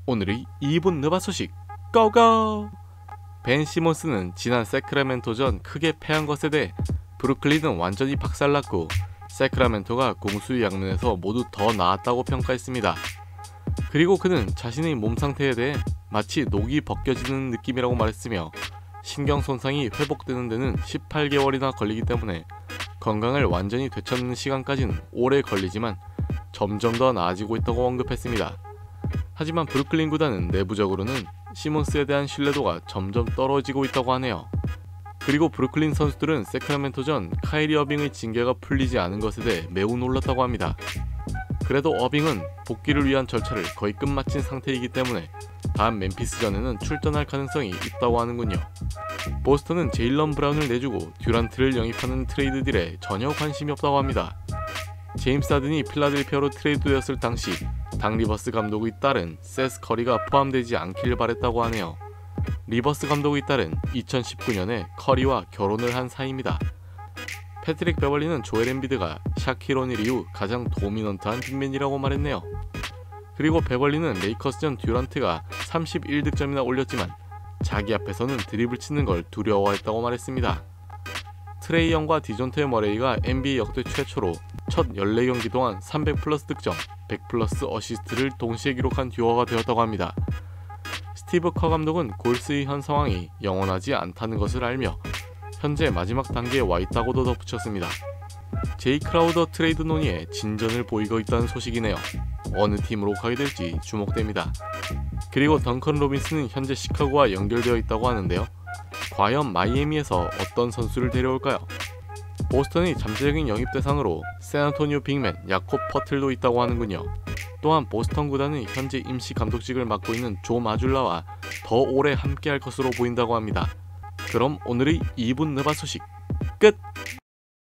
오늘의 2분 느바 소식 고고! 벤 시몬스는 지난 세크라멘토전 크게 패한 것에 대해 브루클린은 완전히 박살났고 세크라멘토가 공수의 양면에서 모두 더 나았다고 평가했습니다. 그리고 그는 자신의 몸 상태에 대해 마치 녹이 벗겨지는 느낌이라고 말했으며 신경 손상이 회복되는 데는 18개월이나 걸리기 때문에 건강을 완전히 되찾는 시간까지는 오래 걸리지만 점점 더 나아지고 있다고 언급했습니다. 하지만 브루클린 구단은 내부적으로는 시몬스에 대한 신뢰도가 점점 떨어지고 있다고 하네요. 그리고 브루클린 선수들은 세크라멘토전 카이리 어빙의 징계가 풀리지 않은 것에 대해 매우 놀랐다고 합니다. 그래도 어빙은 복귀를 위한 절차를 거의 끝마친 상태이기 때문에 다음 멤피스전에는 출전할 가능성이 있다고 하는군요. 보스턴은 제일런 브라운을 내주고 듀란트를 영입하는 트레이드 딜에 전혀 관심이 없다고 합니다. 제임스 하든이 필라델피아로 트레이드되었을 당시 당 리버스 감독의 딸은 세스 커리가 포함되지 않기를 바랬다고 하네요. 리버스 감독의 딸은 2019년에 커리와 결혼을 한 사이입니다. 패트릭 베벌리는 조엘 엠비드가 샤킬 오닐 이후 가장 도미넌트한 빅맨이라고 말했네요. 그리고 베벌리는 레이커스전 듀란트가 31득점이나 올렸지만 자기 앞에서는 드리블 치는 걸 두려워했다고 말했습니다. 트레이 영과 디존테 머레이가 NBA 역대 최초로 첫 14경기 동안 300플러스 득점, 100플러스 어시스트를 동시에 기록한 듀오가 되었다고 합니다. 스티브 커 감독은 골스의 현 상황이 영원하지 않다는 것을 알며 현재 마지막 단계에 와 있다고도 덧붙였습니다. 제이 크라우더 트레이드 논의에 진전을 보이고 있다는 소식이네요. 어느 팀으로 가게 될지 주목됩니다. 그리고 덩컨 로빈스는 현재 시카고와 연결되어 있다고 하는데요. 과연 마이애미에서 어떤 선수를 데려올까요? 보스턴이 잠재적인 영입 대상으로 샌안토니오 빅맨 야콥 퍼틀도 있다고 하는군요. 또한 보스턴 구단은 현재 임시 감독직을 맡고 있는 조 마줄라와 더 오래 함께할 것으로 보인다고 합니다. 그럼 오늘의 2분 느바 소식 끝!